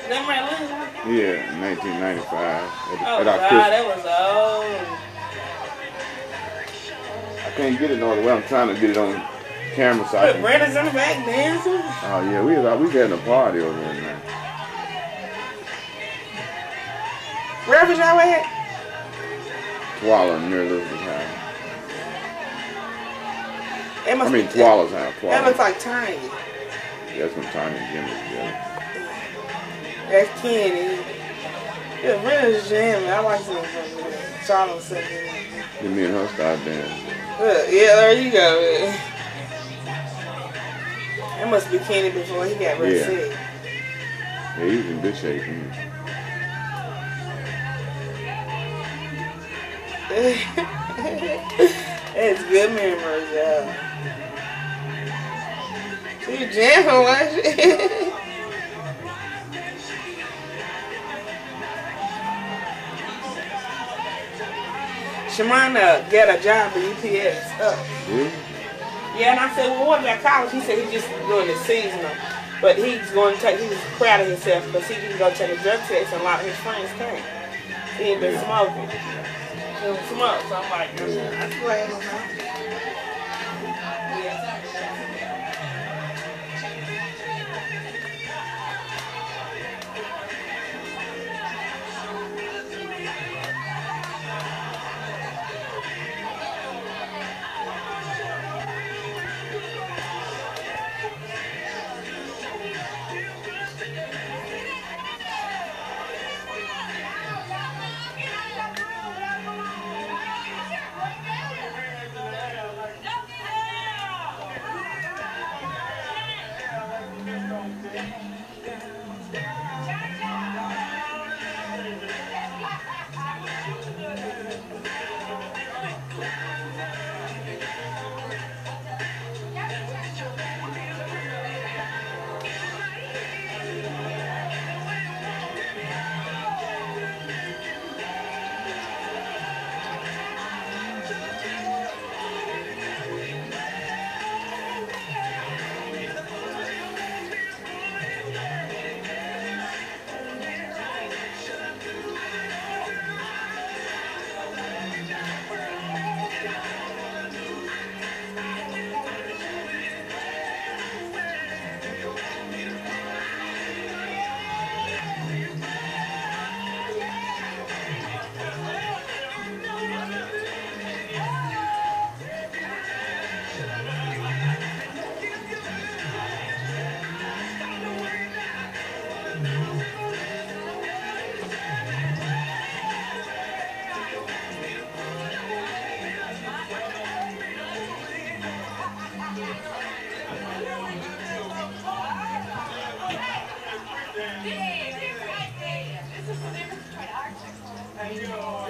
Yeah, 1995. Oh, God, that was old. I can't get it all the way. I'm trying to get it on camera so I can... Brenda's in the back dancing. Oh, yeah, we having a party over there now. Where was y'all at? Twala near Elizabeth House. Twalla's house. That looks like Tiny. Yeah, that's when Tiny and Jim was together. That's Kenny. Yeah, Brenda's jamming. I like seeing something. Charlotte singing. Then me and her started dancing. Yeah, there you go. That must be Kenny before he got real sick. Yeah, he was in good shape. It's good memories, y'all. So you jamming, was it? Shamana got a job at UPS. Yeah, and I said, well, what about college? He said he's just doing the seasonal. But he's going to take, he's proud of himself because he can go take a drug test and a lot of his friends can't. He ain't been smoking. He'll smoke, so I'm like, I'm glad on that. How you doing?